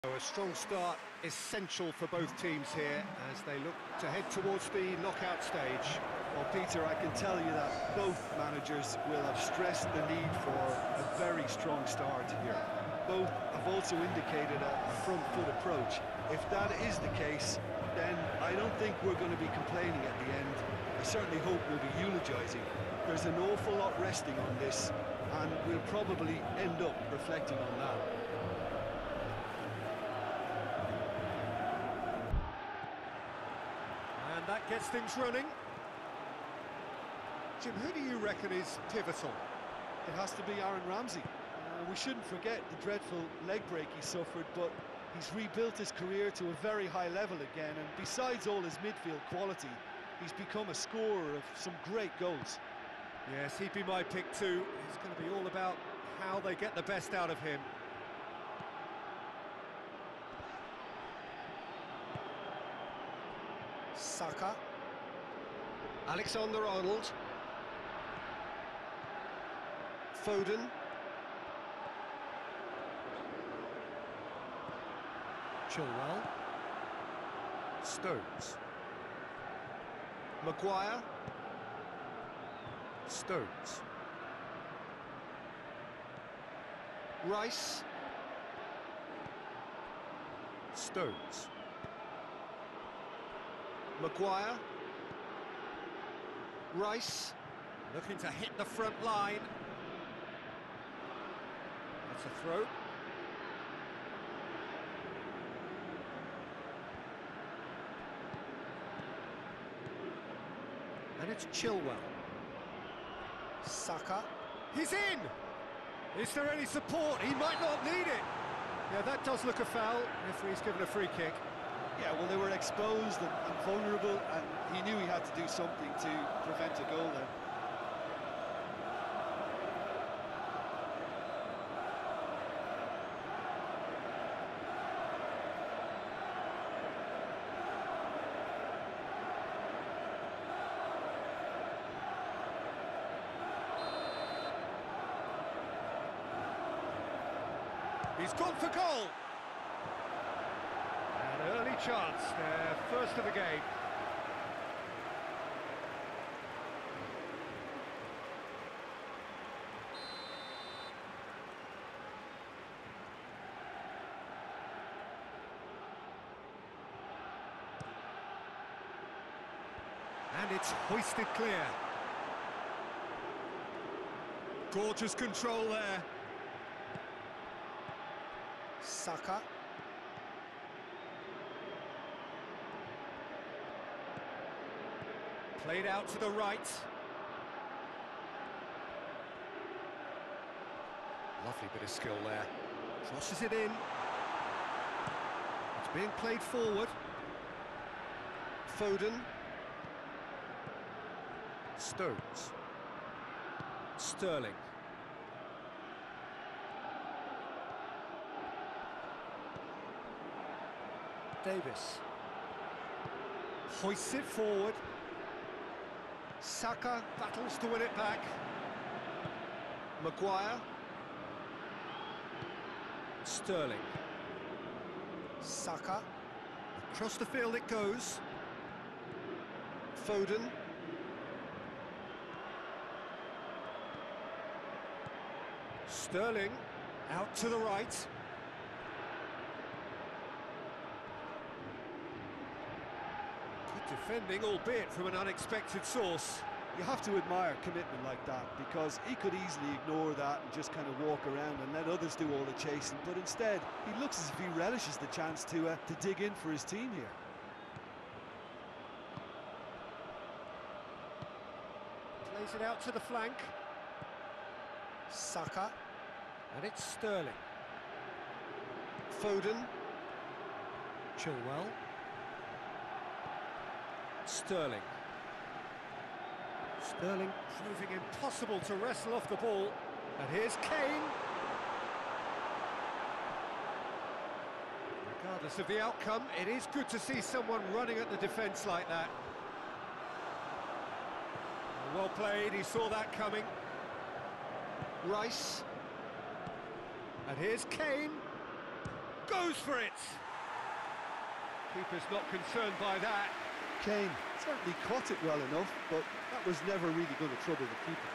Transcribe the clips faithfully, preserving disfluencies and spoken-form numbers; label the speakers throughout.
Speaker 1: A strong start essential for both teams here as they look to head towards the knockout stage.
Speaker 2: Well, Peter, I can tell you that both managers will have stressed the need for a very strong start here. Both have also indicated a, a front foot approach. If that is the case, then I don't think we're going to be complaining at the end. I certainly hope we'll be eulogising. There's an awful lot resting on this, and we'll probably end up reflecting on that.
Speaker 1: And that gets things running. Jim, who do you reckon is pivotal?
Speaker 2: It has to be Aaron Ramsey. Uh, we shouldn't forget the dreadful leg break he suffered, but he's rebuilt his career to a very high level again, and besides all his midfield quality, he's become a scorer of some great goals.
Speaker 1: Yes, he'd be my pick too. It's going to be all about how they get the best out of him.
Speaker 3: Saka.
Speaker 1: Alexander-Arnold. Foden.
Speaker 3: Chilwell.
Speaker 1: Stones. Maguire. Stones. Rice. Stones. Maguire. Rice. Looking to hit the front line. That's a throw. And it's Chilwell.
Speaker 3: Saka.
Speaker 1: He's in! Is there any support? He might not need it. Yeah, that does look a foul. Referee's given a free kick.
Speaker 2: Yeah, well, they were exposed and, and vulnerable, and he knew he had to do something to prevent a goal then.
Speaker 1: He's gone for goal! An early chance, their first of the game. And it's hoisted clear. Gorgeous control there.
Speaker 3: Saka.
Speaker 1: Played out to the right. Lovely bit of skill there. Crosses it in. It's being played forward. Foden. Stones. Sterling. Davis. Hoists it forward. Saka battles to win it back. Maguire. Sterling.
Speaker 3: Saka.
Speaker 1: Across the field it goes. Foden. Sterling. Out to the right. Defending, albeit from an unexpected source.
Speaker 2: You have to admire commitment like that, because he could easily ignore that and just kind of walk around and let others do all the chasing, but instead he looks as if he relishes the chance to uh, to dig in for his team here.
Speaker 1: Plays it out to the flank.
Speaker 3: Saka.
Speaker 1: And it's Sterling.
Speaker 3: Foden.
Speaker 1: Chilwell. Sterling. Sterling proving impossible to wrestle off the ball. And here's Kane. Regardless of the outcome, it is good to see someone running at the defence like that. Well played, he saw that coming. Rice. And here's Kane. Goes for it! Keeper's not concerned by that.
Speaker 2: Kane certainly caught it well enough, but that was never really going to trouble the keeper.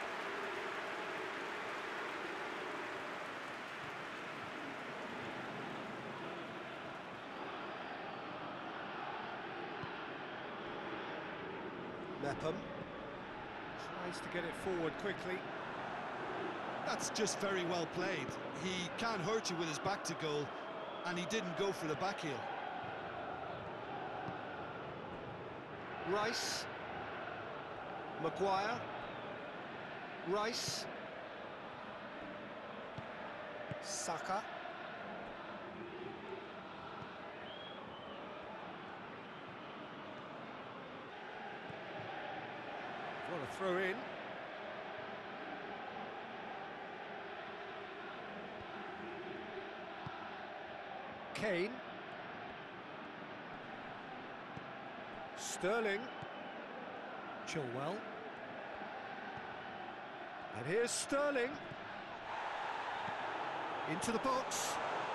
Speaker 1: Mepham tries to get it forward quickly.
Speaker 2: That's just very well played. He can't hurt you with his back to goal, and he didn't go for the back heel.
Speaker 3: Rice. Maguire. Rice. Saka.
Speaker 1: What a throw in. Kane. Sterling.
Speaker 3: Chilwell.
Speaker 1: And here's Sterling. Into the box.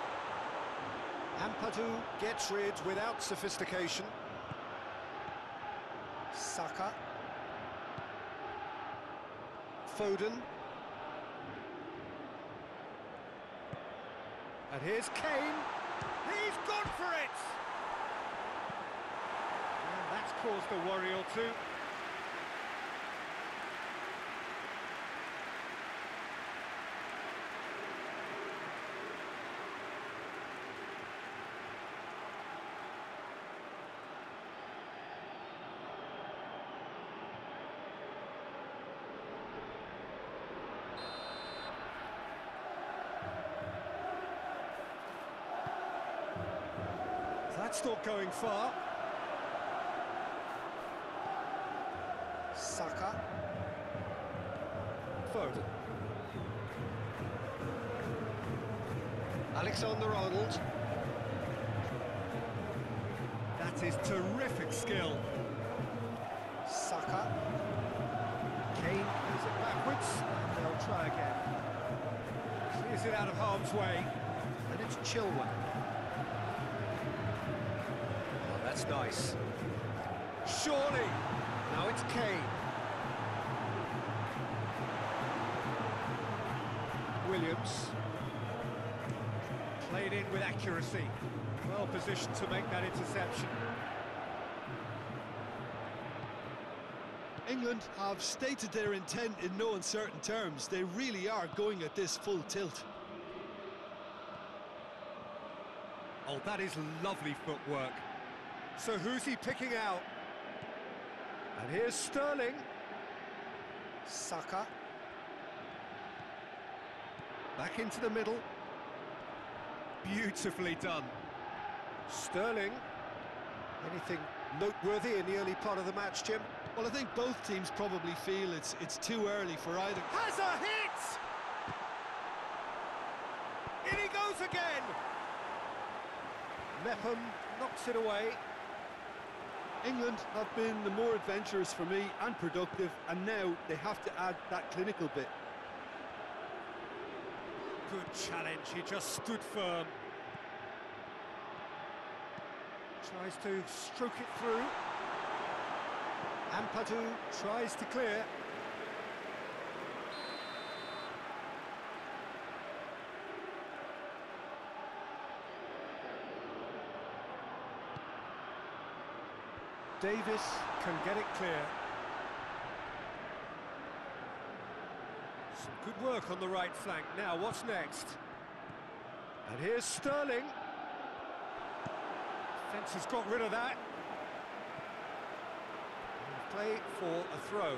Speaker 1: Ampadu gets rid without sophistication.
Speaker 3: Saka.
Speaker 1: Foden. And here's Kane. He's gone for it! And that's caused a worry or two. That's not going far.
Speaker 3: Saka.
Speaker 1: Foden.
Speaker 3: Alexander-Arnold.
Speaker 1: That is terrific skill.
Speaker 3: Saka.
Speaker 1: Kane plays it backwards, and they'll try again. Clears it out of harm's way.
Speaker 3: And it's Chilwell.
Speaker 1: Oh, that's nice. Surely! Now it's Kane. Williams. Played in with accuracy. Well positioned to make that interception.
Speaker 2: England have stated their intent in no uncertain terms. They really are going at this full tilt.
Speaker 1: Oh, that is lovely footwork. So who's he picking out? And here's Sterling.
Speaker 3: Saka.
Speaker 1: Back into the middle. Beautifully done. Sterling. Anything noteworthy in the early part of the match, Jim?
Speaker 2: Well, I think both teams probably feel it's it's too early for either.
Speaker 1: Has a hit! In he goes again! Mepham knocks it away.
Speaker 2: England have been the more adventurous for me and productive, and now they have to add that clinical bit.
Speaker 1: Good challenge, he just stood firm. Tries to stroke it through. Ampadu tries to clear. Davis can get it clear. Some good work on the right flank. Now, what's next? And here's Sterling. Defence has got rid of that. Play for a throw.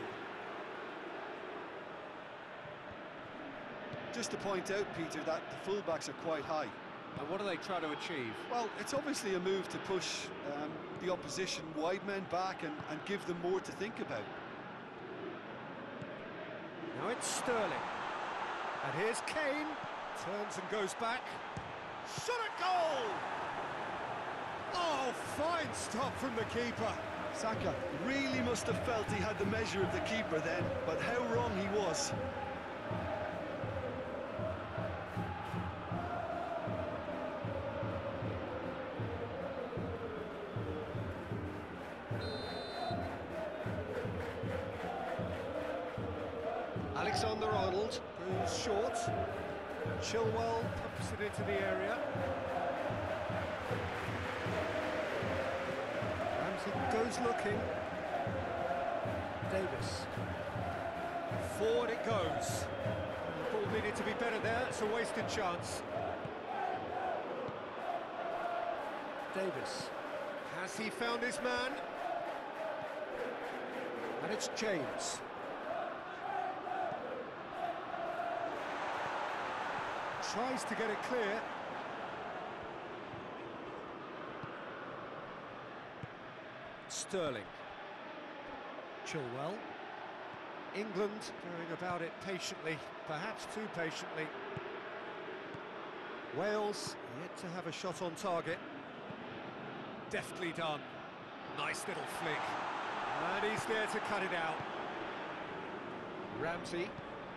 Speaker 2: Just to point out, Peter, that the fullbacks are quite high.
Speaker 1: And what are they trying to achieve?
Speaker 2: Well, it's obviously a move to push um, the opposition wide men back and, and give them more to think about.
Speaker 1: Now it's Sterling. And here's Kane. Turns and goes back. Shot at goal! Oh, fine stop from the keeper.
Speaker 2: Saka really must have felt he had the measure of the keeper then, but how wrong he was. Alexander-Arnold
Speaker 1: goes short. Chilwell pumps it into the area. Ramsey goes looking. Davis. Forward it goes. The ball needed to be better there, it's a wasted chance. Davis. Has he found his man? And it's James. Tries to get it clear. Sterling. Chilwell. England going about it patiently, perhaps too patiently. Wales yet to have a shot on target. Deftly done. Nice little flick. And he's there to cut it out. Ramsey.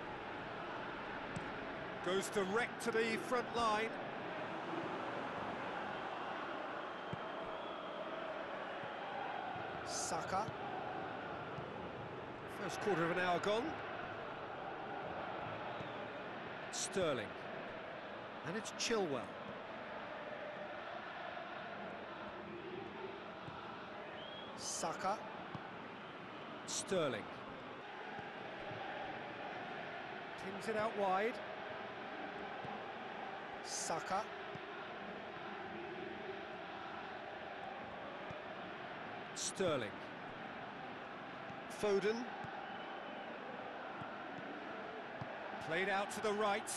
Speaker 1: Goes direct to the front line. Saka. First quarter of an hour gone. Sterling. And it's Chilwell. Saka. Sterling. Pins it out wide. Saka. Sterling. Foden. Played out to the right.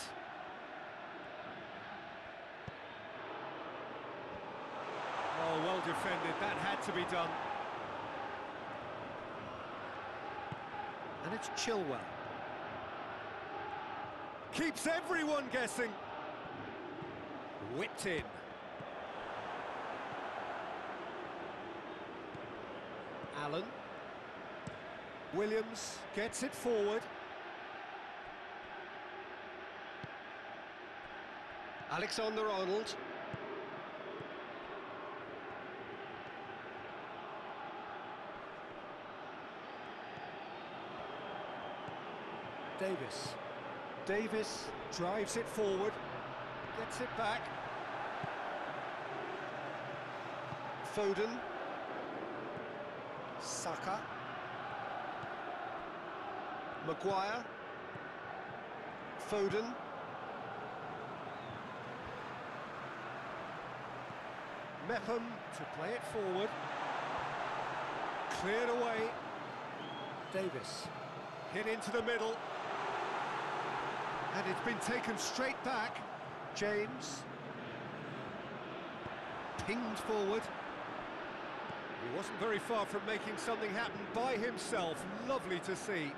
Speaker 1: Oh, well defended. That had to be done. And it's Chilwell. Keeps everyone guessing. Whipped in. Allen. Williams gets it forward. Alexander-Arnold. Davis. Davis drives it forward. Gets it back. Foden. Saka. Maguire. Foden. Mepham to play it forward. Cleared away. Davis. Hit into the middle. And it's been taken straight back. James. Pinged forward. He wasn't very far from making something happen by himself. Lovely to see.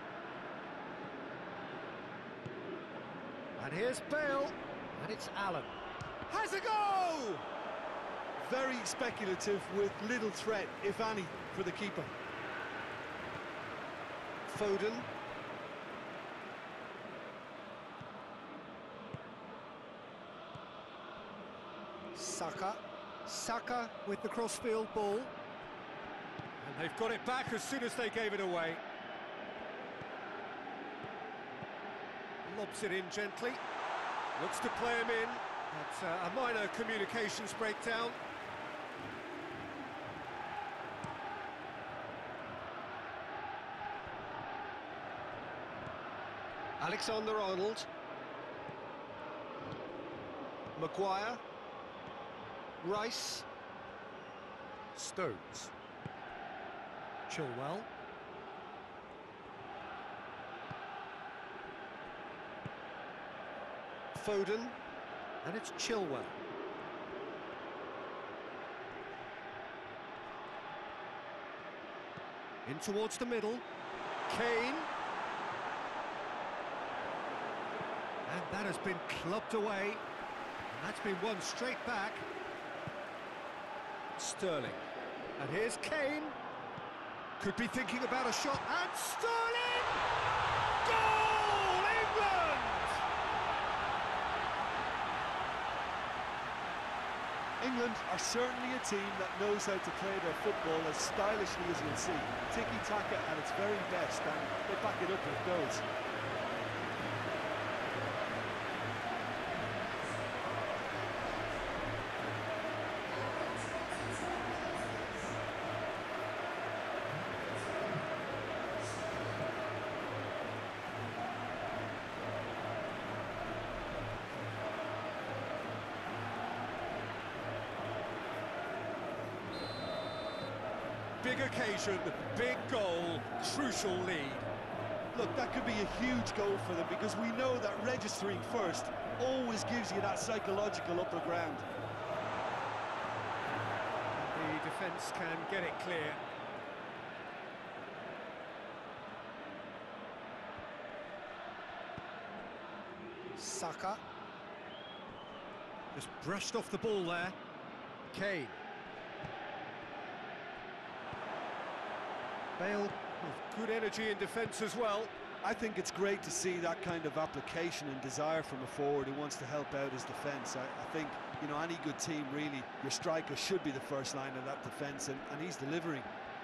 Speaker 1: And here's Bale. And it's Allen. Has a go!
Speaker 2: Very speculative with little threat, if any, for the keeper. Foden. Saka.
Speaker 1: Saka with the crossfield ball. And they've got it back as soon as they gave it away. Lobs it in gently. Looks to play him in. That's uh, a minor communications breakdown.
Speaker 2: Alexander-Arnold. Maguire. Rice.
Speaker 1: Stones. Chilwell.
Speaker 2: Foden.
Speaker 1: And it's Chilwell. In towards the middle. Kane. And that has been clubbed away. And that's been won straight back. Sterling. And here's Kane. Could be thinking about a shot. And Sterling! Goal! England!
Speaker 2: England are certainly a team that knows how to play their football as stylishly as you'll see. Tiki-taka at its very best, and they back it up with goals.
Speaker 1: big occasion, big goal, crucial lead.
Speaker 2: Look, that could be a huge goal for them because we know that registering first always gives you that psychological upper ground.
Speaker 1: The defence can get it clear.
Speaker 3: Saka.
Speaker 1: Just brushed off the ball there. Kane. Bale with good energy in defence as well.
Speaker 2: I think it's great to see that kind of application and desire from a forward who wants to help out his defence. I, I think, you know, any good team, really, your striker should be the first line of that defence, and, and he's delivering.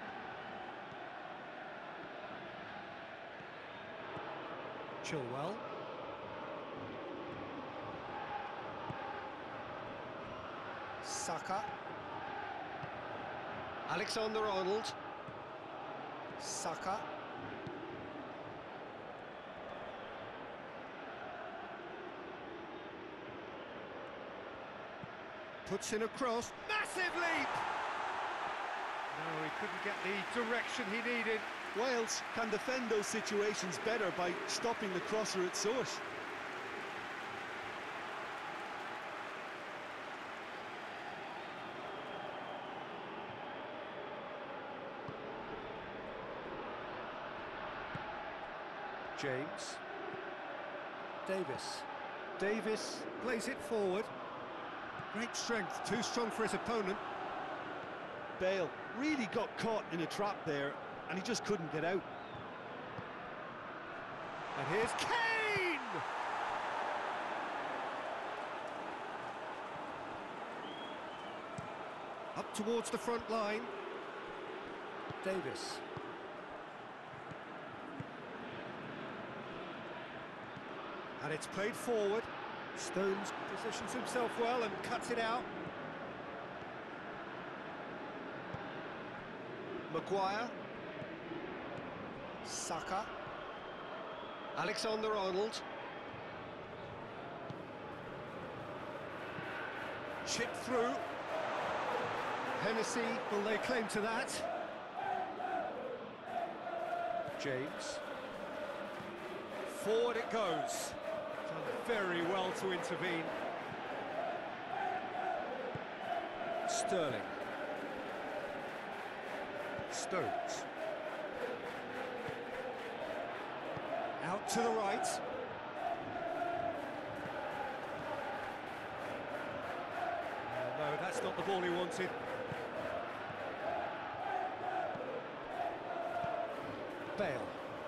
Speaker 3: Chilwell. Saka. Alexander-Arnold. Saka.
Speaker 1: Puts in a cross. Massive leap! No, he couldn't get the direction he needed.
Speaker 2: Wales can defend those situations better by stopping the crosser at source.
Speaker 1: James.
Speaker 3: Davis.
Speaker 1: Davis plays it forward. Great strength, too strong for his opponent.
Speaker 2: Bale really got caught in a trap there, and he just couldn't get out.
Speaker 1: And here's Kane! Up towards the front line.
Speaker 3: Davis.
Speaker 1: And it's played forward. Stones positions himself well and cuts it out.
Speaker 3: Maguire. Saka. Alexander-Arnold.
Speaker 1: Chip through. Hennessy will lay claim to that. James. Forward it goes. Done very well to intervene. Sterling. Stones. Out to the right. Oh, no, that's not the ball he wanted.
Speaker 3: Bale.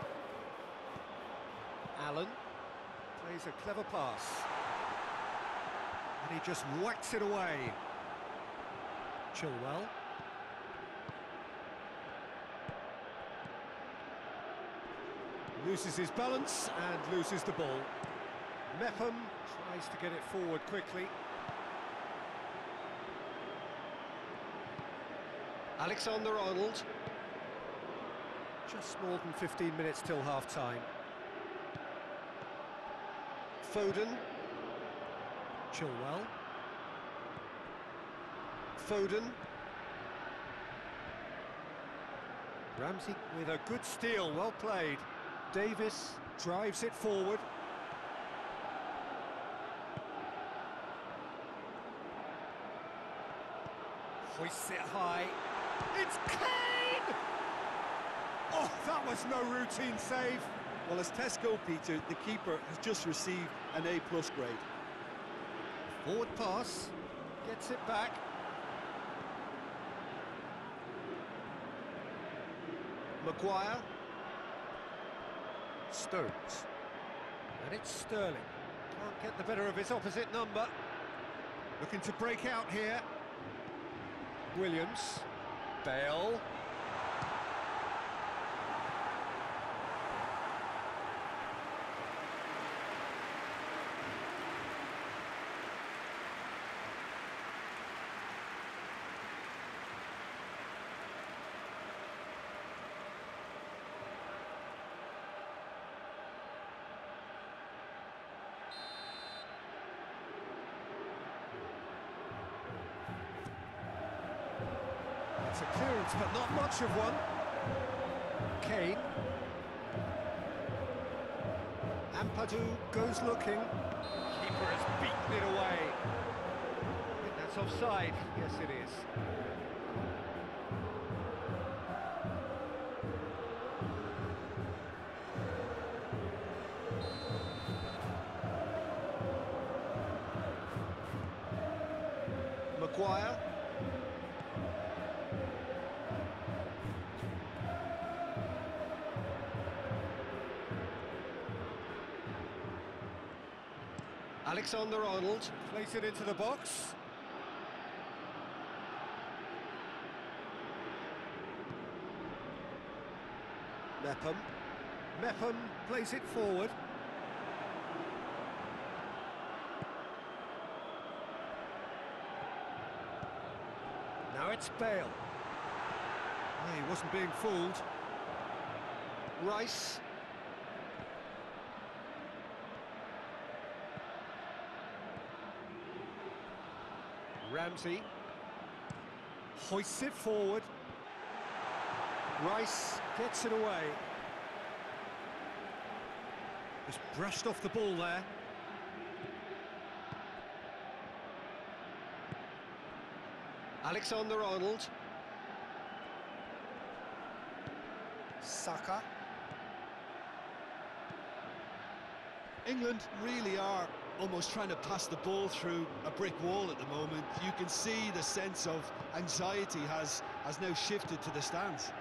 Speaker 3: Allen.
Speaker 1: Plays a clever pass. And he just whacks it away.
Speaker 3: Chilwell.
Speaker 1: Loses his balance and loses the ball. Mepham tries to get it forward quickly.
Speaker 3: Alexander-Arnold.
Speaker 1: Just more than fifteen minutes till half-time.
Speaker 3: Foden.
Speaker 1: Chilwell.
Speaker 3: Foden.
Speaker 1: Ramsey with a good steal, well played. Davis drives it forward. Hoists it high. It's Kane! Oh, that was no routine save.
Speaker 2: Well, as Tesco, Peter, the keeper has just received an A plus grade.
Speaker 1: Forward pass, gets it back.
Speaker 3: Maguire.
Speaker 1: Stones. And it's Sterling. Can't get the better of his opposite number. Looking to break out here. Williams. Bale. It's a clearance, but not much of one. Kane. Ampadu goes looking. Keeper has beaten it away. I think that's offside. Yes, it is.
Speaker 3: Maguire. Alexander-Arnold.
Speaker 1: Place it into the box.
Speaker 3: Mepham.
Speaker 1: Mepham plays it forward. Now it's Bale. Oh, he wasn't being fooled.
Speaker 3: Rice.
Speaker 1: Ramsey hoists it forward. Rice gets it away. Just brushed off the ball there.
Speaker 3: Alexander-Arnold.
Speaker 2: Saka. England really are almost trying to pass the ball through a brick wall at the moment. You can see the sense of anxiety has, has now shifted to the stands.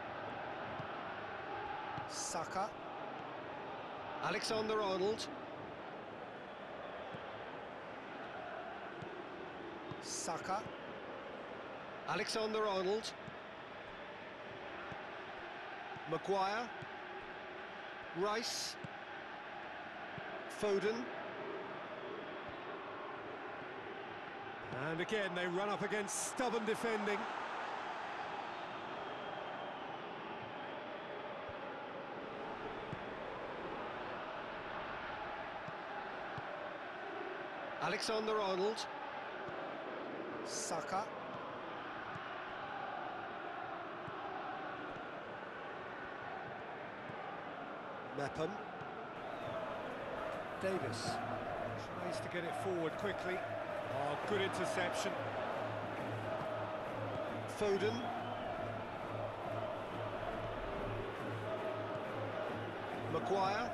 Speaker 3: Saka. Alexander-Arnold.
Speaker 2: Saka.
Speaker 3: Alexander-Arnold. Maguire. Rice. Foden.
Speaker 1: And again, they run up against stubborn defending.
Speaker 3: Alexander-Arnold.
Speaker 2: Saka.
Speaker 3: Mepham.
Speaker 1: Davis tries to get it forward quickly. Oh, good interception.
Speaker 3: Foden. Maguire.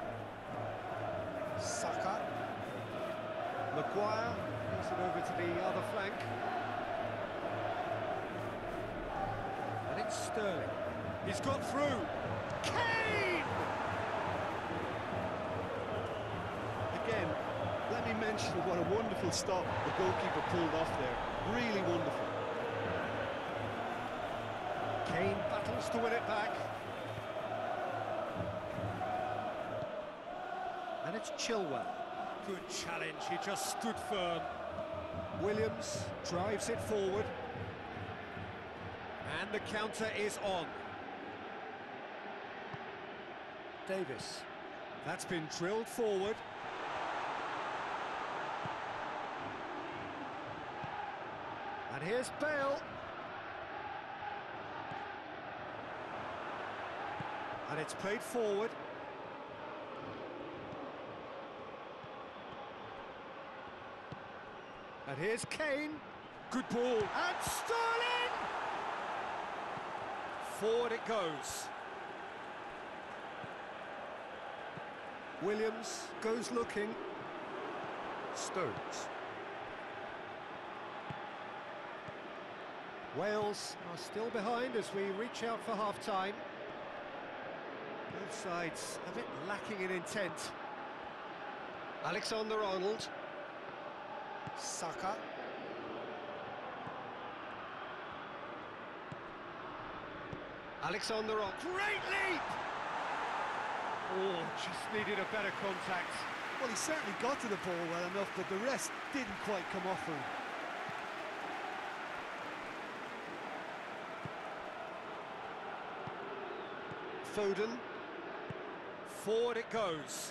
Speaker 2: Saka.
Speaker 3: Maguire.
Speaker 1: Moves it over to the other flank. And it's Sterling. He's got through. Kane!
Speaker 2: Again, let me mention what a wonderful stop the goalkeeper pulled off there. Really wonderful.
Speaker 1: Kane battles to win it back. And it's Chilwell. Good challenge, he just stood firm. Williams drives it forward. And the counter is on. Davis. That's been drilled forward. And here's Bale. And it's played forward. And here's Kane. Good ball. And Sterling! Forward it goes. Williams goes looking. Stones. Wales are still behind as we reach out for half-time. Both sides a bit lacking in intent.
Speaker 3: Alexander-Arnold.
Speaker 2: Saka.
Speaker 3: Alexander-Arnold.
Speaker 1: Great leap! Oh, just needed a better contact.
Speaker 2: Well, he certainly got to the ball well enough, but the rest didn't quite come off him.
Speaker 3: Foden.
Speaker 1: Forward it goes.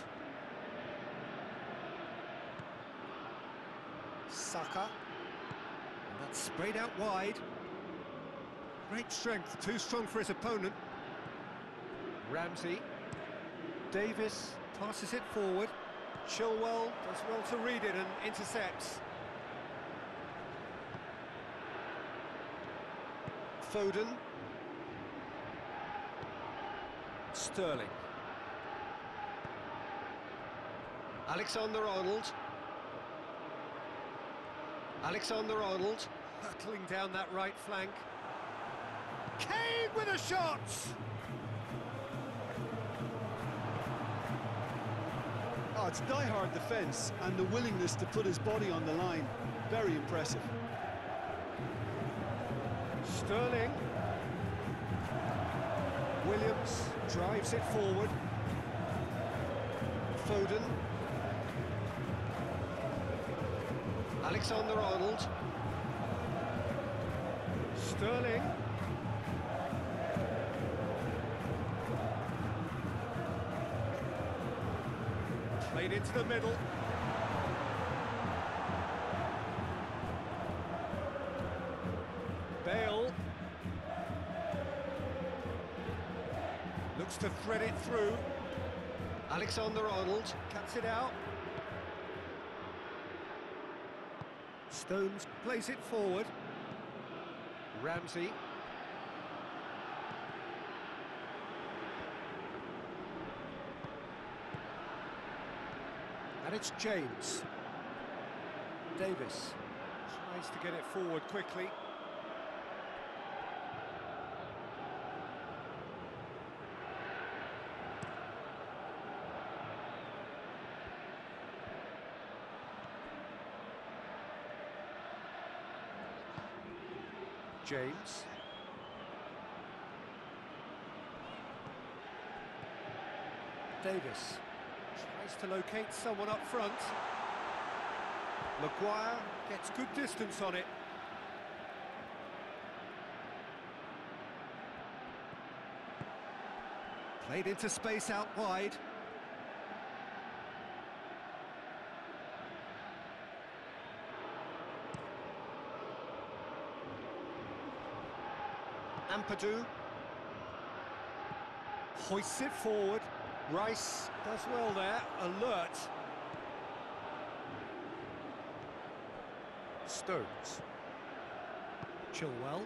Speaker 2: Saka.
Speaker 1: And that's sprayed out wide. Great strength, too strong for his opponent. Ramsey. Davis passes it forward. Chilwell does well to read it and intercepts.
Speaker 3: Foden.
Speaker 1: Sterling.
Speaker 3: Alexander-Arnold. Alexander-Arnold.
Speaker 1: Hurtling down that right flank. Kane with a shot!
Speaker 2: Oh, it's die-hard defence and the willingness to put his body on the line. Very impressive.
Speaker 1: Sterling. Williams drives it forward.
Speaker 3: Foden. Alexander-Arnold.
Speaker 1: Sterling. Played into the middle. Bale. Looks to thread it through.
Speaker 3: Alexander-Arnold.
Speaker 1: Cuts it out. Stones plays it forward. Ramsey. And it's James. Davis tries to get it forward quickly. James. Davis tries to locate someone up front. Maguire gets good distance on it. Played into space out wide. Ampadu hoists it forward. Rice does well there, alert. Stones. Chilwell.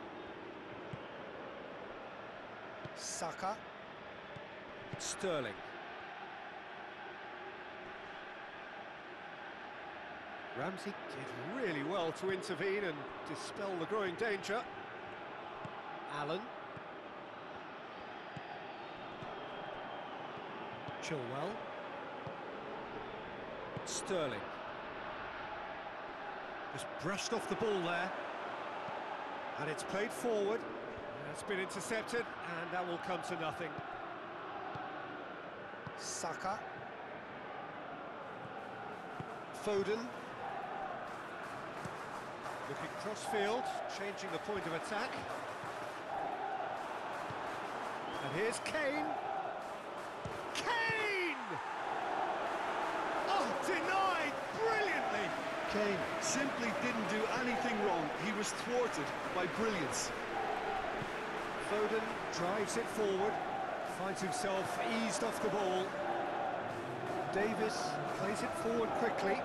Speaker 3: Saka.
Speaker 1: Sterling. Ramsey did really well to intervene and dispel the growing danger. Allen. Chilwell. Sterling. Just brushed off the ball there. And it's played forward. It's been intercepted, and that will come to nothing.
Speaker 3: Saka. Foden.
Speaker 1: Looking cross-field, changing the point of attack. And here's Kane. Kane! Oh, denied brilliantly.
Speaker 2: Kane simply didn't do anything wrong. He was thwarted by brilliance.
Speaker 1: Foden drives it forward, finds himself eased off the ball. Davis plays it forward quickly.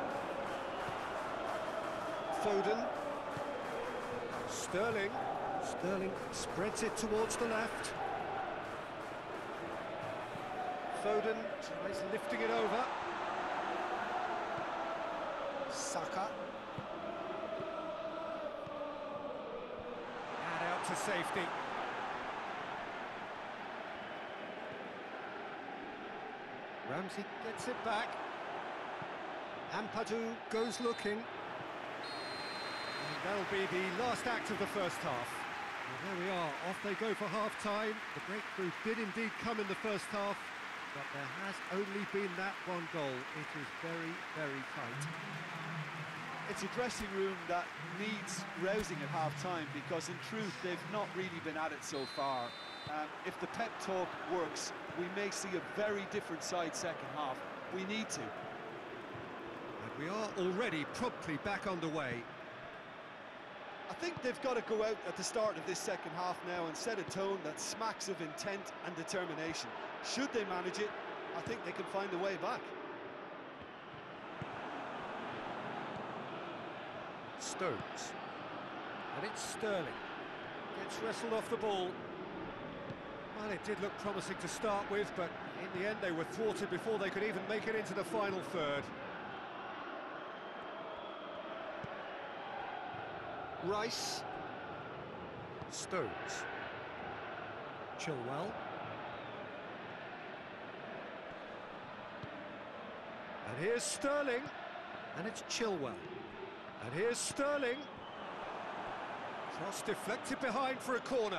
Speaker 3: Foden.
Speaker 1: Sterling. Sterling spreads it towards the left. Foden tries lifting it over.
Speaker 3: Saka.
Speaker 1: And out to safety. Ramsey gets it back. Ampadu goes looking. And that'll be the last act of the first half. Well, there we are, off they go for half-time. The breakthrough did indeed come in the first half, but there has only been that one goal. It is very, very tight.
Speaker 2: It's a dressing room that needs rousing at half-time because, in truth, they've not really been at it so far. Um, if the pep talk works, we may see a very different side second half. We need to.
Speaker 1: And we are already promptly back underway.
Speaker 2: I think they've got to go out at the start of this second half now and set a tone that smacks of intent and determination. Should they manage it, I think they can find a way back.
Speaker 1: Stones. And it's Sterling. Gets wrestled off the ball. Well, it did look promising to start with, but in the end they were thwarted before they could even make it into the final third.
Speaker 3: Rice.
Speaker 1: Stones. Chilwell. And here's Sterling. And it's Chilwell. And here's Sterling. Cross deflected behind for a corner.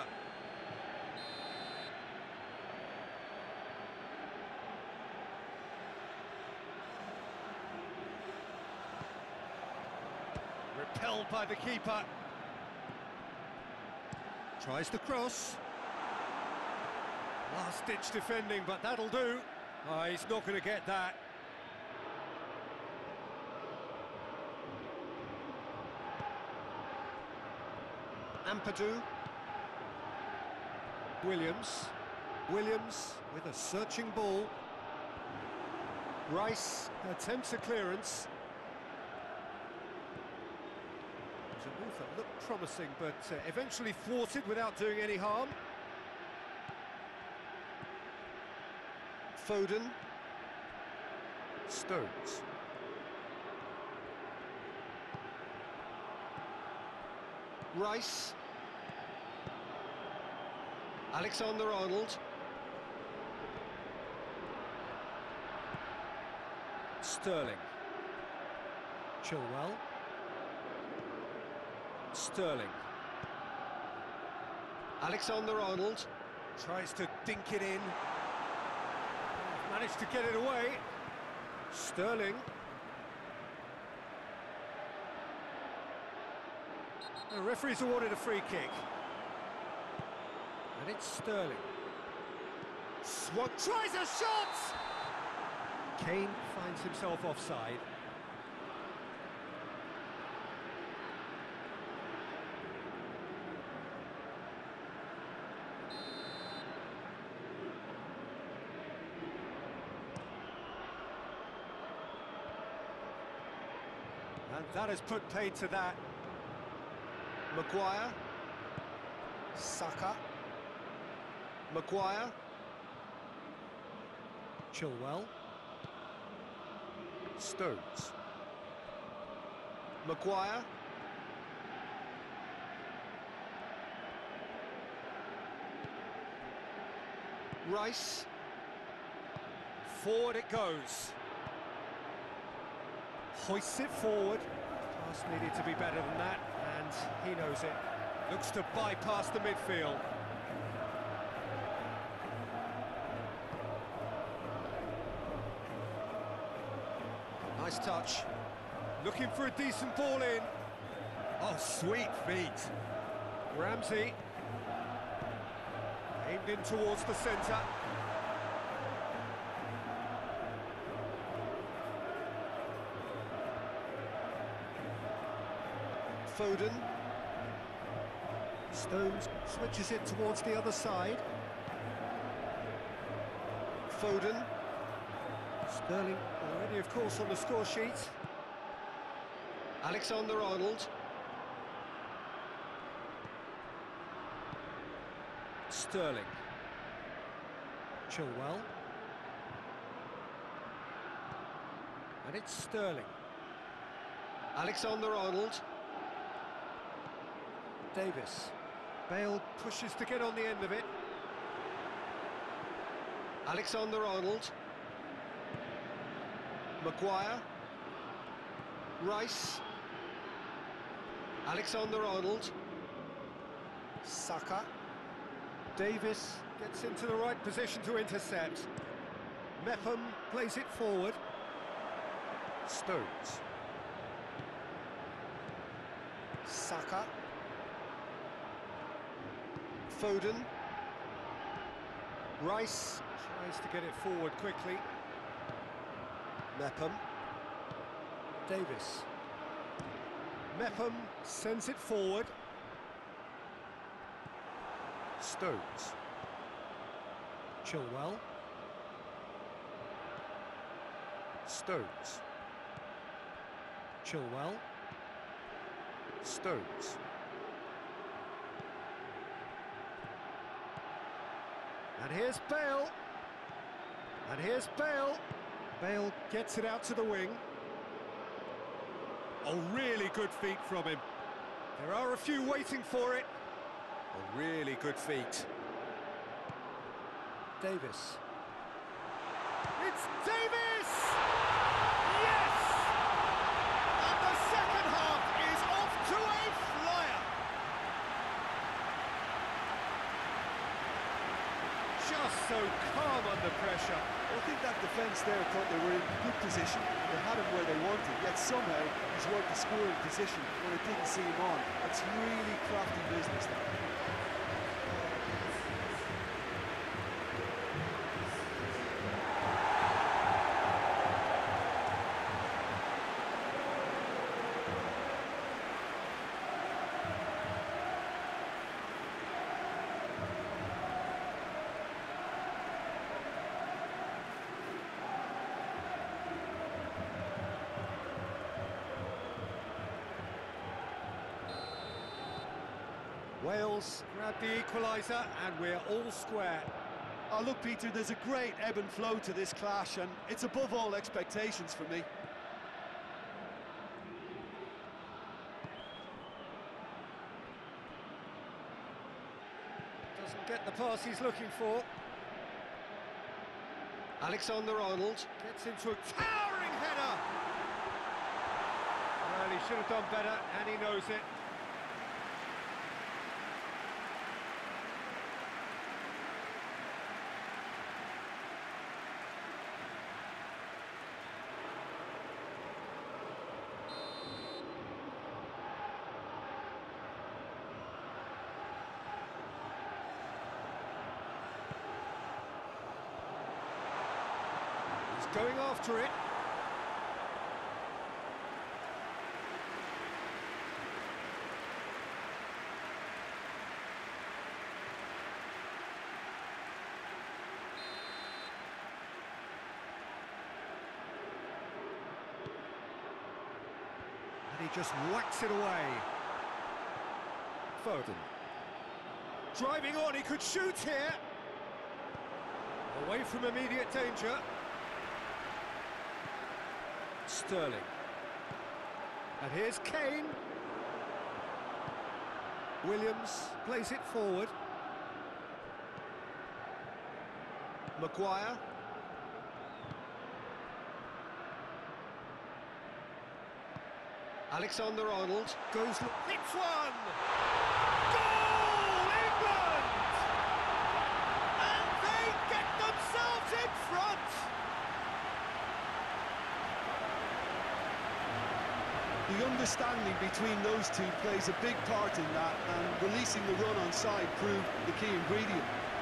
Speaker 1: Repelled by the keeper. Tries to cross. Last-ditch defending, but that'll do. Oh, he's not going to get that.
Speaker 3: Ampadu.
Speaker 1: Williams. Williams with a searching ball.
Speaker 3: Rice.
Speaker 1: Attempts a clearance. It was a move that looked promising, but uh, eventually thwarted without doing any harm.
Speaker 3: Foden.
Speaker 1: Stones.
Speaker 3: Rice. Alexander-Arnold.
Speaker 1: Sterling. Chilwell. Sterling.
Speaker 3: Alexander-Arnold.
Speaker 1: Tries to dink it in. Managed to get it away. Sterling. The referee's awarded a free kick. And it's Sterling. Swung, tries a shot! Kane finds himself offside. And that has put paid to that.
Speaker 3: Maguire. Saka. Maguire.
Speaker 1: Chilwell. Stones.
Speaker 3: Maguire. Rice.
Speaker 1: Forward it goes. Hoists it forward. Pass needed to be better than that, and he knows it. Looks to bypass the midfield. Nice touch. Looking for a decent ball in. Oh, sweet feet. Ramsey. Aimed in towards the centre.
Speaker 3: Foden.
Speaker 1: Stones switches it towards the other side.
Speaker 3: Foden.
Speaker 1: Sterling already, of course, on the score sheet.
Speaker 3: Alexander-Arnold.
Speaker 1: Sterling. Chilwell. And it's Sterling.
Speaker 3: Alexander-Arnold.
Speaker 1: Davis. Bale pushes to get on the end of it.
Speaker 3: Alexander-Arnold. Maguire. Rice. Alexander-Arnold. Saka.
Speaker 1: Davis gets into the right position to intercept. Mepham plays it forward. Stones.
Speaker 3: Saka. Foden. Rice.
Speaker 1: Tries to get it forward quickly. Mepham. Davis. Mepham sends it forward.
Speaker 4: Stones.
Speaker 1: Chilwell.
Speaker 4: Stones.
Speaker 1: Chilwell.
Speaker 4: Stones.
Speaker 1: And here's Bale. And here's Bale. Bale gets it out to the wing. Oh, really good feet from him. There are a few waiting for it.
Speaker 4: A really good feat.
Speaker 1: Davis. It's Davis! Yes! And the second half is off to a flyer. Just so calm under pressure.
Speaker 2: I think that defence there thought they were in good position. They had him where they wanted, yet somehow he's worked the scoring position when it didn't see him on. That's really crafty business there.
Speaker 1: Wales grab the equaliser and we're all square.
Speaker 2: Oh, look, Peter, there's a great ebb and flow to this clash, and it's above all expectations for me.
Speaker 1: Doesn't get the pass he's looking for. Alexander-Arnold gets into a towering header. Well, he should have done better, and he knows it. Going after it. And he just whacks it away. Foden. Driving on, he could shoot here. Away from immediate danger. Sterling. And here's Kane. Williams plays it forward. Maguire. Alexander-Arnold goes... Hits one! Goal, England! And they get themselves in front!
Speaker 2: The understanding between those two plays a big part in that, and releasing the run on side proved the key ingredient.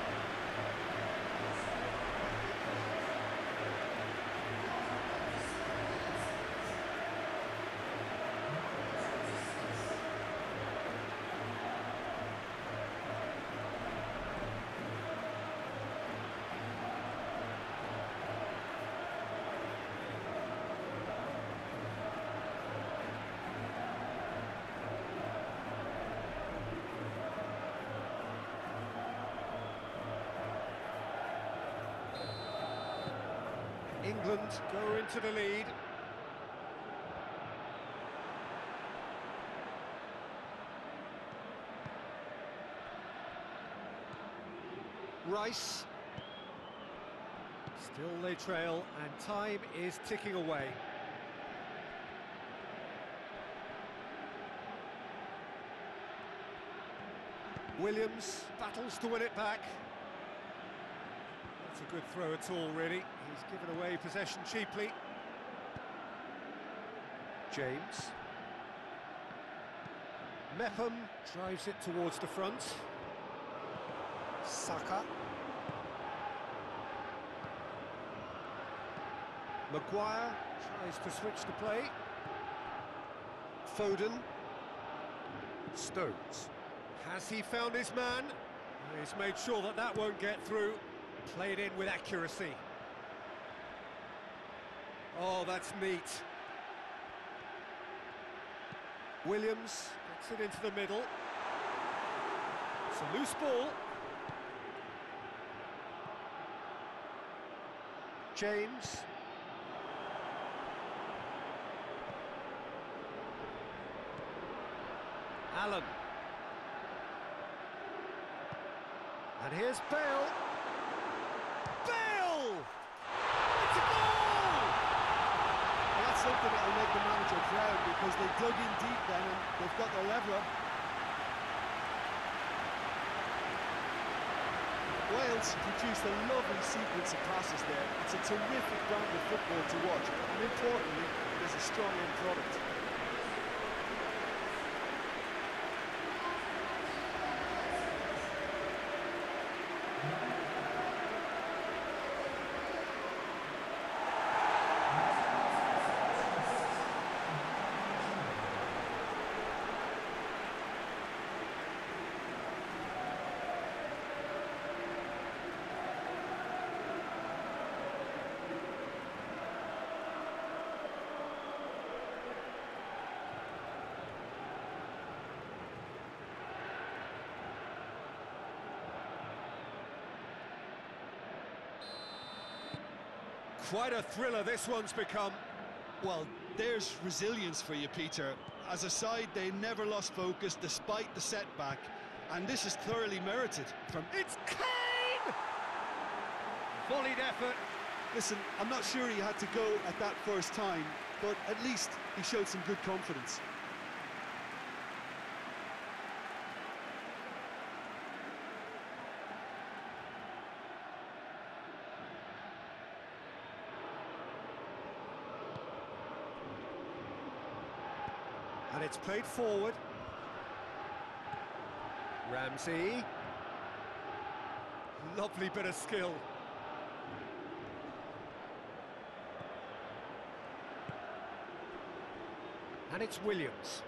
Speaker 1: England go into the lead. Rice. Still they trail, and time is ticking away. Williams battles to win it back. That's a good throw at all, really. He's given away possession cheaply. James. Mepham drives it towards the front.
Speaker 3: Saka.
Speaker 1: Maguire tries to switch the play.
Speaker 2: Foden.
Speaker 4: Stones.
Speaker 1: Has he found his man? He's made sure that that won't get through. Played in with accuracy. Oh, that's neat. Williams gets it into the middle. It's a loose ball. James. Allen. And here's Bale. Bale! It's a goal!
Speaker 2: Well, that's something that will make the manager proud, because they dug in deep then and they've got their leveller. Wales produced a lovely sequence of passes there. It's a terrific brand of football to watch, and importantly, there's a strong end product.
Speaker 1: Quite a thriller this one's become.
Speaker 2: Well, there's resilience for you, Peter. As a side, they never lost focus despite the setback, and this is thoroughly merited from...
Speaker 1: It's Kane! Volleyed effort.
Speaker 2: Listen, I'm not sure he had to go at that first time, but at least he showed some good confidence.
Speaker 1: And it's played forward. Ramsey. Lovely bit of skill. And it's Williams.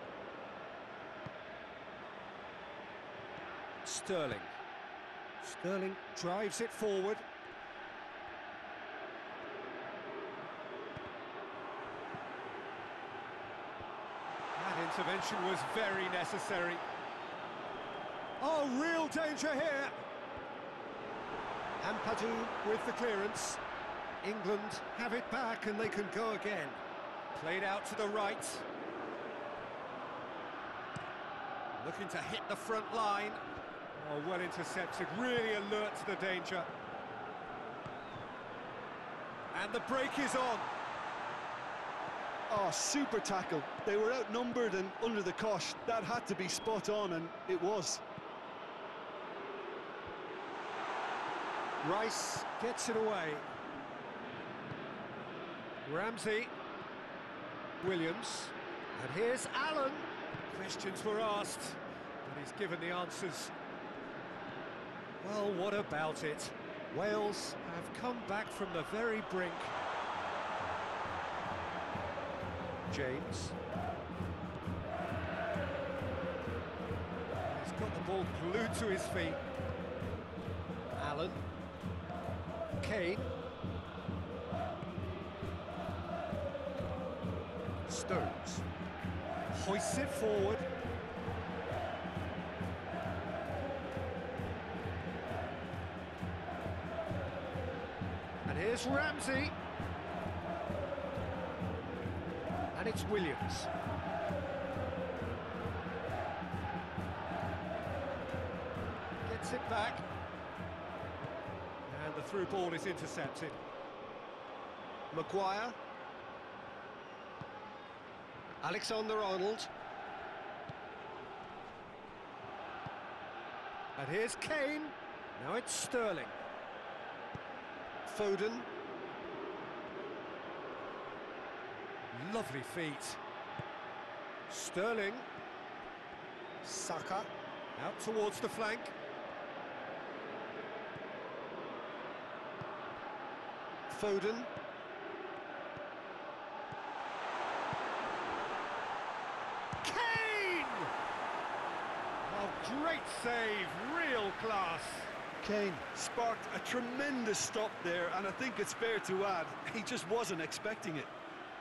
Speaker 1: Sterling. Sterling drives it forward. Intervention was very necessary. Oh, real danger here. Ampadu with the clearance. England have it back and they can go again. Played out to the right. Looking to hit the front line. Oh, well intercepted, really alert to the danger. And the break is on.
Speaker 2: Oh, super tackle. They were outnumbered and under the cosh. That had to be spot on, and it was.
Speaker 1: Rice gets it away. Ramsey. Williams. And here's Allen. Questions were asked, but he's given the answers. Well, what about it? Wales have come back from the very brink. James. He's got the ball glued to his feet. Allen. Kane. Stones. Hoists it forward. And here's Ramsey. And it's Williams. Gets it back. And the through ball is intercepted.
Speaker 3: Maguire. Alexander-Arnold.
Speaker 1: And here's Kane. Now it's Sterling.
Speaker 3: Foden.
Speaker 1: Lovely feet. Sterling.
Speaker 3: Saka.
Speaker 1: Out towards the flank.
Speaker 3: Foden.
Speaker 1: Kane! Oh, great save, real class.
Speaker 2: Kane sparked a tremendous stop there, and I think it's fair to add, he just wasn't expecting it.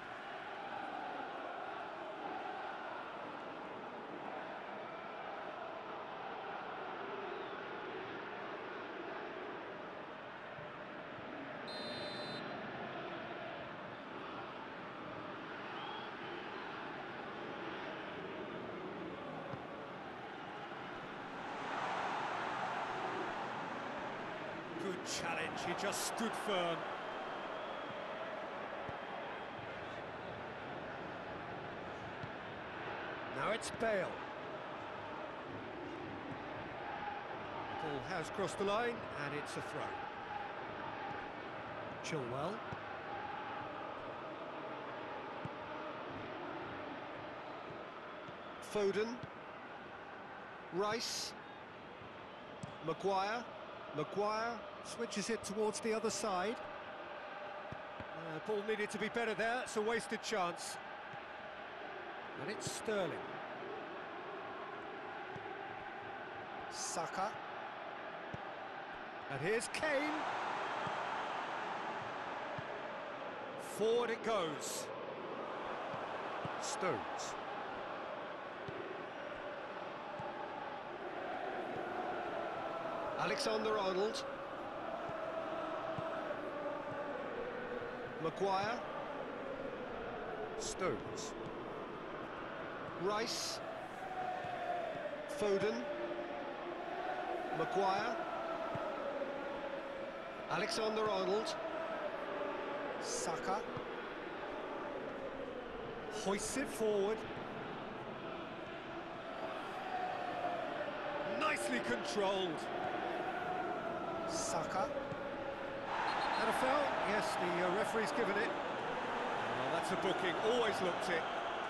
Speaker 1: Good challenge, he just stood firm. Now it's Bale. Ball has crossed the line, and it's a throw. Chilwell.
Speaker 3: Foden. Rice. Maguire.
Speaker 1: Maguire switches it towards the other side. Uh, ball needed to be better there, it's a wasted chance. And it's Sterling.
Speaker 3: Saka.
Speaker 1: And here's Kane. Forward it goes.
Speaker 4: Stones.
Speaker 3: Alexander-Arnold. Maguire.
Speaker 4: Stones.
Speaker 3: Rice. Foden. Maguire. Alexander-Arnold. Saka.
Speaker 1: Hoists it forward. Nicely controlled.
Speaker 3: Saka.
Speaker 1: And a foul? Yes, the uh, referee's given it. Oh, that's a booking, always looked it.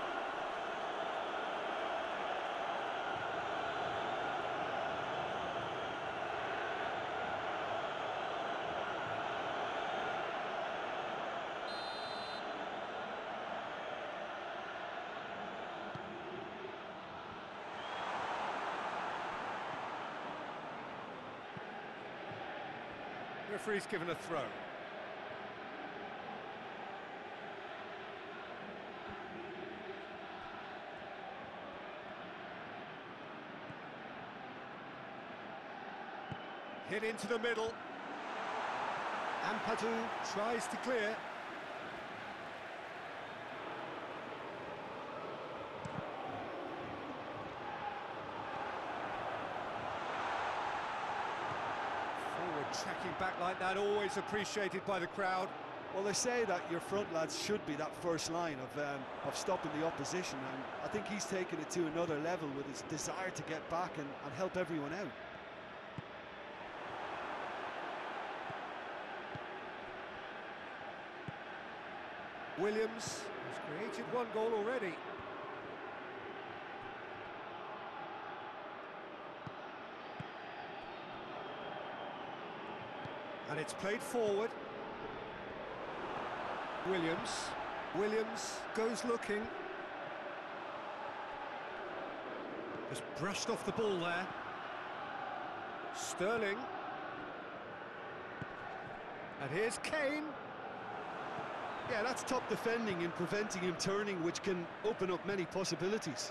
Speaker 1: Referee's given a throw. Hit into the middle. Ampadu tries to clear. Tracking back like that, always appreciated by the crowd.
Speaker 2: Well, they say that your front lads should be that first line of um, of stopping the opposition, and I think he's taken it to another level with his desire to get back and, and help everyone out.
Speaker 1: Williams has created one goal already. And it's played forward. Williams. Williams goes looking. Just brushed off the ball there. Sterling. And here's Kane.
Speaker 2: Yeah, that's top defending and preventing him turning, which can open up many possibilities.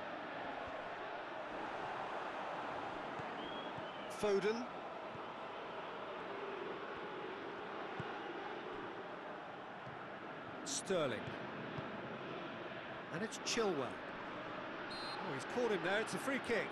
Speaker 3: Foden.
Speaker 1: Sterling. And it's Chilwell. Oh, he's caught him there, it's a free kick.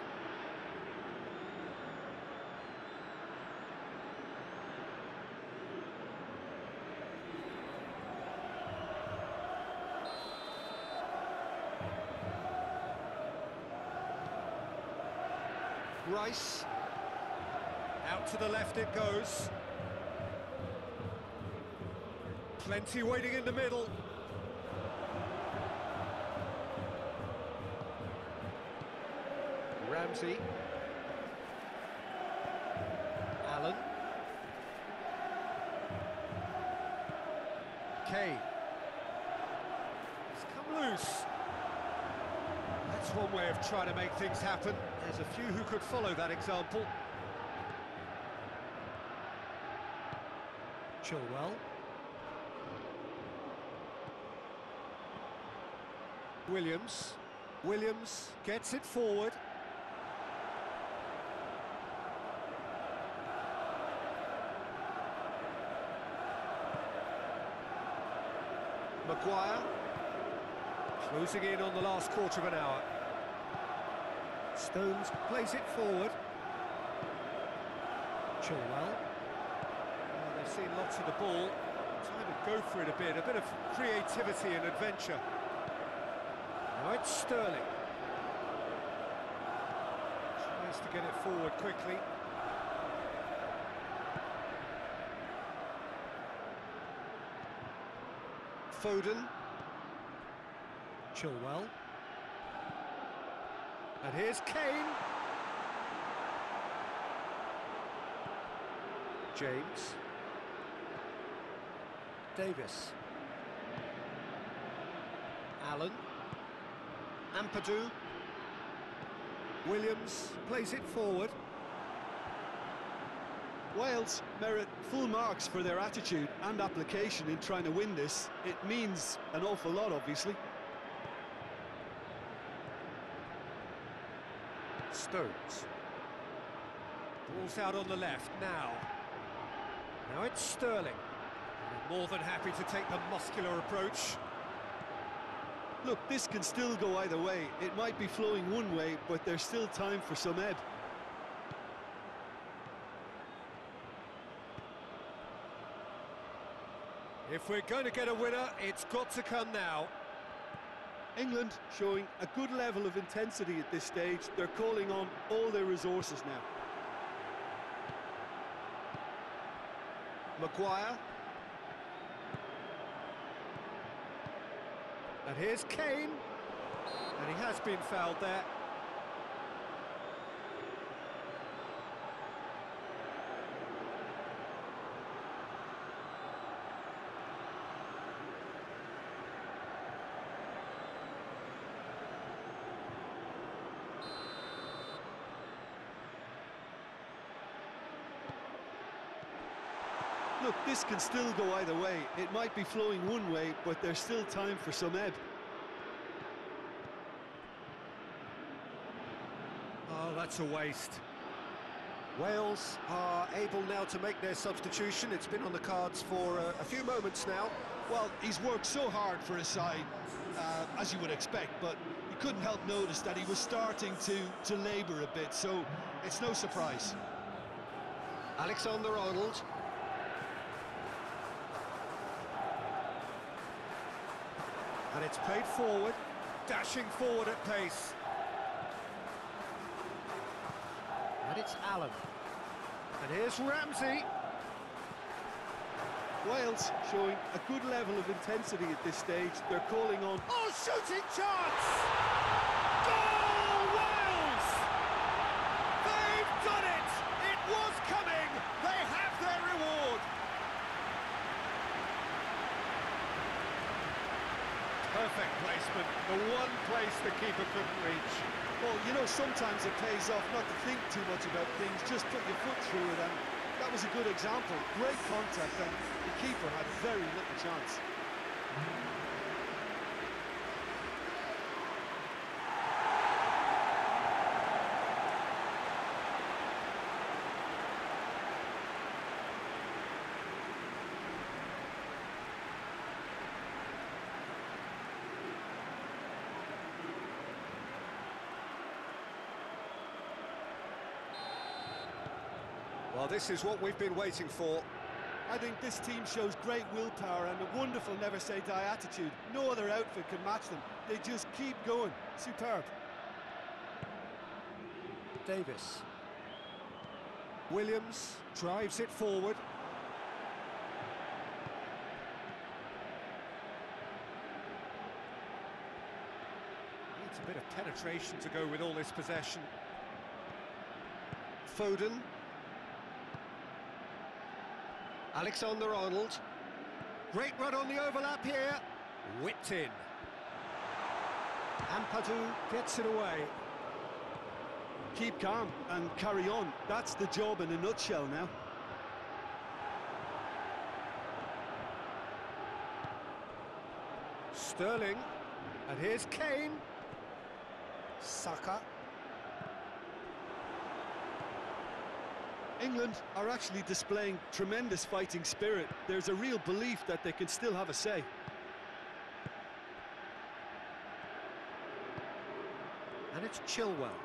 Speaker 3: Rice.
Speaker 1: Out to the left it goes. Plenty waiting in the middle. Ramsey. Allen. Kane. He's come loose. That's one way of trying to make things happen. There's a few who could follow that example. Chilwell. Williams. Williams gets it forward.
Speaker 3: Maguire.
Speaker 1: Closing in on the last quarter of an hour. Stones plays it forward. Chilwell. Oh, they've seen lots of the ball. Time to go for it a bit, a bit of creativity and adventure. Now it's Sterling. Tries to get it forward quickly.
Speaker 3: Foden.
Speaker 1: Chilwell. And here's Kane. James. Davis. Allen.
Speaker 3: Ampadu.
Speaker 1: Williams plays it forward.
Speaker 2: Wales merit full marks for their attitude and application in trying to win this. It means an awful lot, obviously.
Speaker 4: Stones.
Speaker 1: Ball's out on the left now. Now it's Sterling. More than happy to take the muscular approach.
Speaker 2: Look, this can still go either way. It might be flowing one way, but there's still time for some ebb.
Speaker 1: If we're going to get a winner, it's got to come now.
Speaker 2: England showing a good level of intensity at this stage. They're calling on all their resources now.
Speaker 3: Maguire.
Speaker 1: And here's Kane. And he has been fouled there.
Speaker 2: Look, this can still go either way. It might be flowing one way, but there's still time for some ebb.
Speaker 1: Oh, that's a waste. Wales are able now to make their substitution. It's been on the cards for uh, a few moments now.
Speaker 2: Well, he's worked so hard for his side, uh, as you would expect, but you couldn't help notice that he was starting to, to labour a bit, so it's no surprise.
Speaker 3: Alexander-Arnold.
Speaker 1: And it's played forward, dashing forward at pace. And it's Allen. And here's Ramsey.
Speaker 2: Wales showing a good level of intensity at this stage. They're calling on...
Speaker 1: Oh, shooting chance! Goal, Wales! They've done it! It was coming! They have their reward! Perfect placement, the one place the keeper couldn't reach.
Speaker 2: Well, you know, sometimes it pays off not to think too much about things, just put your foot through it, and that was a good example. Great contact, and the keeper had very little chance.
Speaker 1: Well, this is what we've been waiting for.
Speaker 2: I think this team shows great willpower and a wonderful never-say-die attitude. No other outfit can match them. They just keep going. Superb.
Speaker 1: Davis. Williams drives it forward. Needs a bit of penetration to go with all this possession.
Speaker 3: Foden. Alexander-Arnold.
Speaker 1: Great run on the overlap here. Whipped in. Ampadu gets it away.
Speaker 2: Keep calm and carry on. That's the job in a nutshell now.
Speaker 1: Sterling. And here's Kane.
Speaker 3: Saka.
Speaker 2: England are actually displaying tremendous fighting spirit. There's a real belief that they can still have a say.
Speaker 1: And it's Chilwell.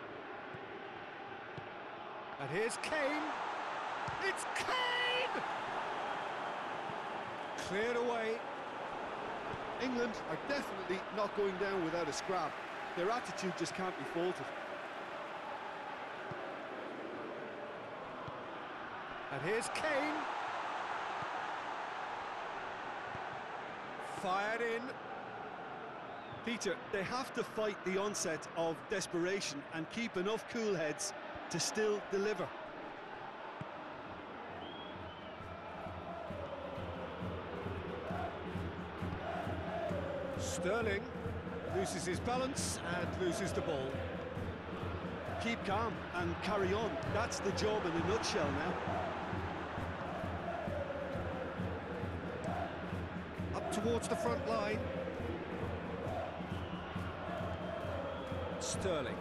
Speaker 1: And here's Kane. It's Kane! Cleared away.
Speaker 2: England are definitely not going down without a scrap. Their attitude just can't be faulted.
Speaker 1: And here's Kane. Fired in.
Speaker 2: Peter, they have to fight the onset of desperation and keep enough cool heads to still deliver.
Speaker 1: Sterling loses his balance and loses the ball.
Speaker 2: Keep calm and carry on. That's the job in a nutshell now.
Speaker 1: Up towards the front line. Sterling.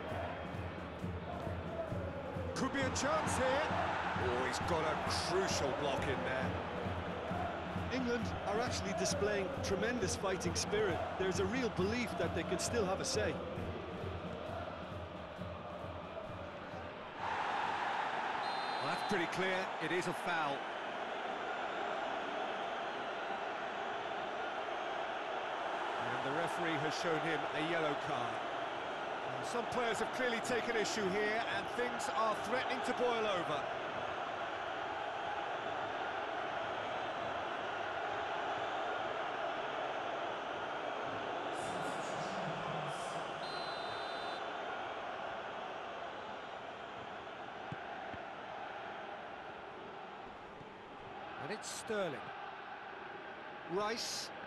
Speaker 1: Could be a chance here.
Speaker 4: Oh, he's got a crucial block in there.
Speaker 2: England are actually displaying tremendous fighting spirit. There's a real belief that they can still have a say.
Speaker 1: Well, that's pretty clear. It is a foul. And the referee has shown him a yellow card. And some players have clearly taken issue here, and things are threatening to boil over. And it's Sterling. Rice.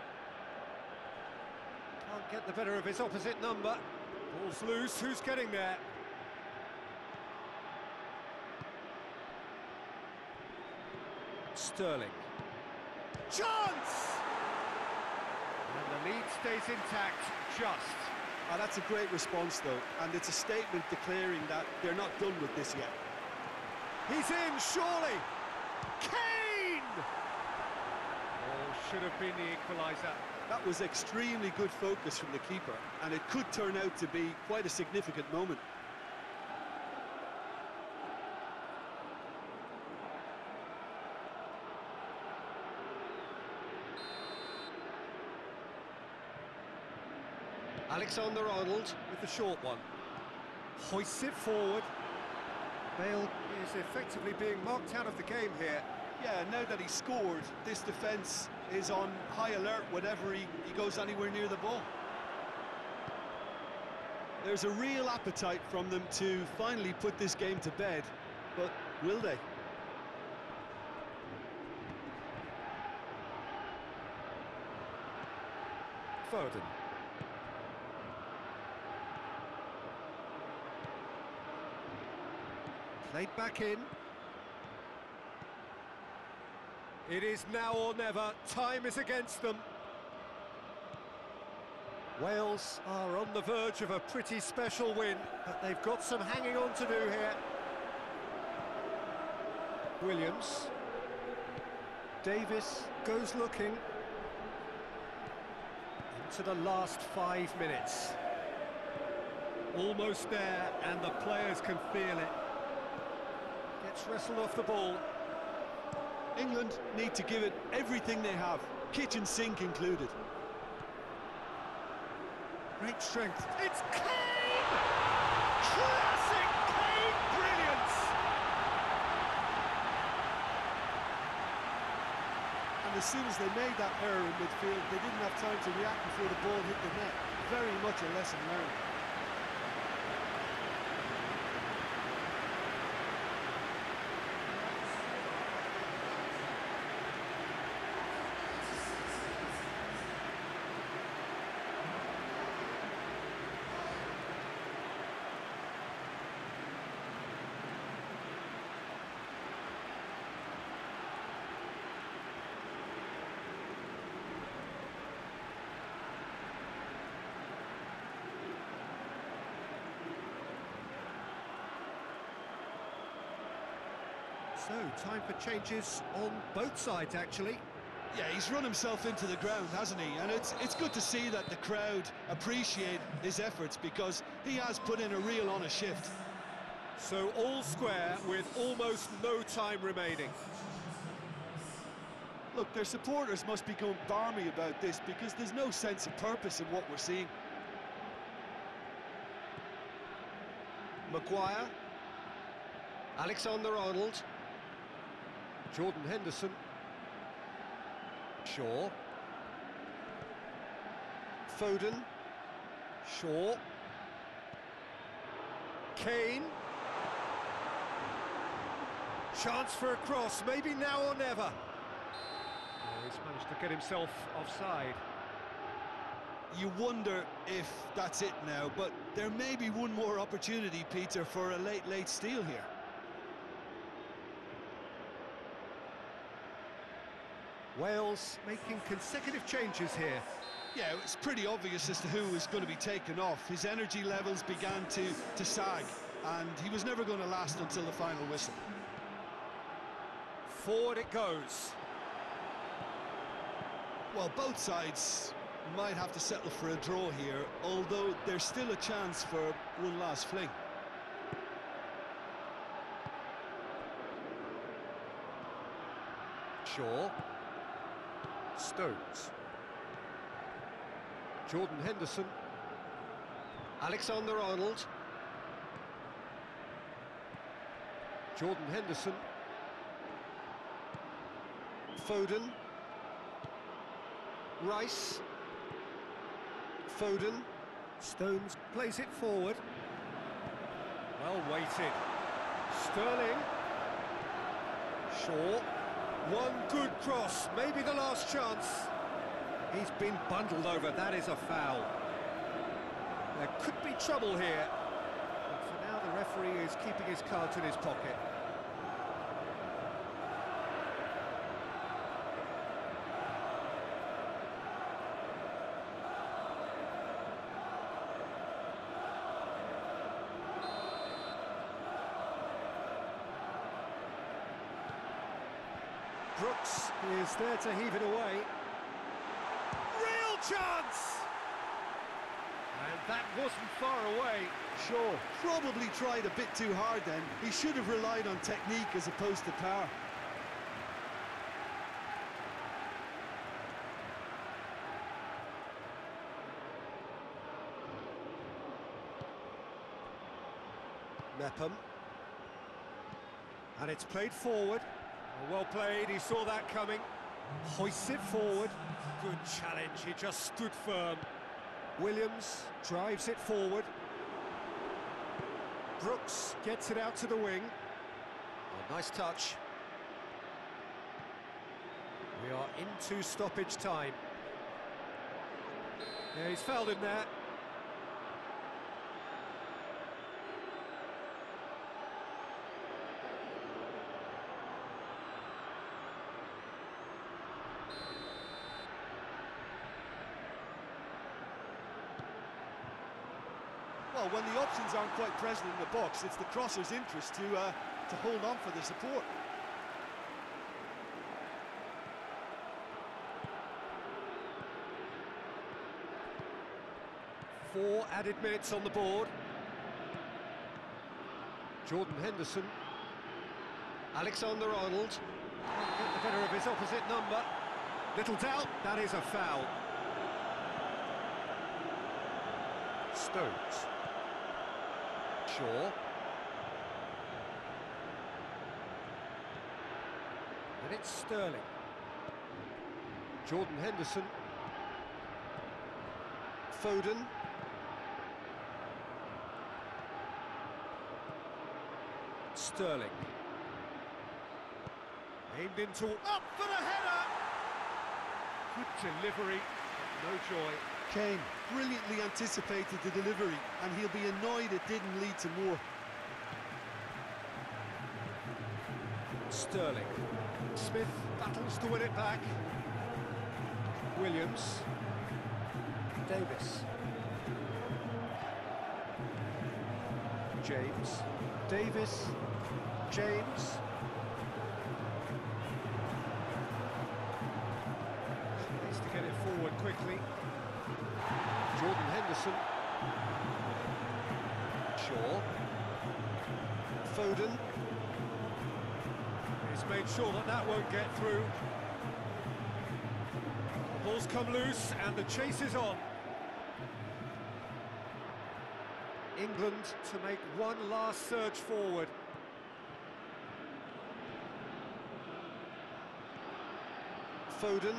Speaker 1: Can't get the better of his opposite number. Ball's loose, who's getting there? Sterling. Chance! And the lead stays intact, just.
Speaker 2: Ah, that's a great response, though, and it's a statement declaring that they're not done with this yet.
Speaker 1: He's in, surely! Kane! Oh, should have been the equaliser.
Speaker 2: That was extremely good focus from the keeper, and it could turn out to be quite a significant moment.
Speaker 1: Alexander-Arnold with the short one. Hoists it forward. Bale is effectively being marked out of the game here.
Speaker 2: Yeah, now that he's scored, this defence is on high alert whenever he, he goes anywhere near the ball. There's a real appetite from them to finally put this game to bed, but will they?
Speaker 1: Foden. Played back in. It is now or never. Time is against them. Wales are on the verge of a pretty special win, but they've got some hanging on to do here. Williams. Davis goes looking. Into the last five minutes. Almost there, and the players can feel it. Gets wrestled off the ball.
Speaker 2: England need to give it everything they have, kitchen sink included.
Speaker 1: Great strength. It's Kane! Classic Kane brilliance!
Speaker 2: And as soon as they made that error in midfield, they didn't have time to react before the ball hit the net. Very much a lesson learned.
Speaker 1: So, time for changes on both sides, actually.
Speaker 2: Yeah, he's run himself into the ground, hasn't he? And it's it's good to see that the crowd appreciate his efforts, because he has put in a real honest shift.
Speaker 1: So all square with almost no time remaining.
Speaker 2: Look, their supporters must be going barmy about this, because there's no sense of purpose in what we're seeing.
Speaker 3: Maguire. Alexander-Arnold.
Speaker 1: Jordan Henderson. Shaw.
Speaker 3: Foden.
Speaker 1: Shaw. Kane. Chance for a cross, maybe now or never. Oh, he's managed to get himself offside.
Speaker 2: You wonder if that's it now, but there may be one more opportunity, Peter, for a late, late steal here.
Speaker 1: Wales making consecutive changes here.
Speaker 2: Yeah, it's pretty obvious as to who was going to be taken off. His energy levels began to, to sag, and he was never going to last until the final whistle.
Speaker 1: Forward it goes.
Speaker 2: Well, both sides might have to settle for a draw here, although there's still a chance for one last fling.
Speaker 1: Shaw. Stones. Jordan Henderson.
Speaker 3: Alexander-Arnold.
Speaker 1: Jordan Henderson.
Speaker 3: Foden. Rice. Foden.
Speaker 1: Stones plays it forward. Well weighted. Sterling. Shaw. One good cross, maybe the last chance. He's been bundled over, that is a foul. There could be trouble here. But for now, the referee is keeping his cards in his pocket. Brooks is there to heave it away. Real chance! And that wasn't far away.
Speaker 2: Shaw probably tried a bit too hard then. He should have relied on technique as opposed to power.
Speaker 1: Mepham. And it's played forward. Well played, he saw that coming. Hoists it forward. Good challenge, he just stood firm. Williams drives it forward. Brooks gets it out to the wing. Oh, nice touch. We are into stoppage time. Yeah, he's fouled him there.
Speaker 2: Well, when the options aren't quite present in the box, it's the crosser's interest to uh, to hold on for the support.
Speaker 1: Four added minutes on the board. Jordan Henderson.
Speaker 3: Alexander-Arnold.
Speaker 1: Get the better of his opposite number. Little doubt, that is a foul. Stones. Shaw. And it's Sterling. Jordan Henderson.
Speaker 3: Foden.
Speaker 1: Sterling. Aimed into... Up for the header! Good delivery, but no joy.
Speaker 2: Kane brilliantly anticipated the delivery, and he'll be annoyed it didn't lead to more.
Speaker 1: Sterling. Smith battles to win it back. Williams. Davis. James. Davis. James. quickly. Jordan Henderson. Shaw.
Speaker 3: Foden.
Speaker 1: He's made sure that that won't get through. The ball's come loose and the chase is on. England to make one last surge forward.
Speaker 3: Foden.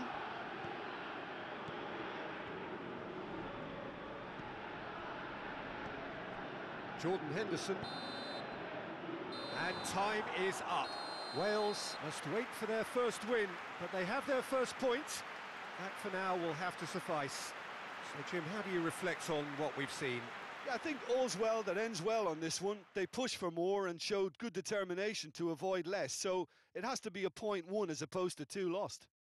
Speaker 1: Jordan Henderson. And time is up. Wales must wait for their first win, but they have their first point. That for now will have to suffice. So Jim, how do you reflect on what we've seen?
Speaker 2: Yeah, I think all's well that ends well on this one. They pushed for more and showed good determination to avoid less, so it has to be a point won as opposed to two lost.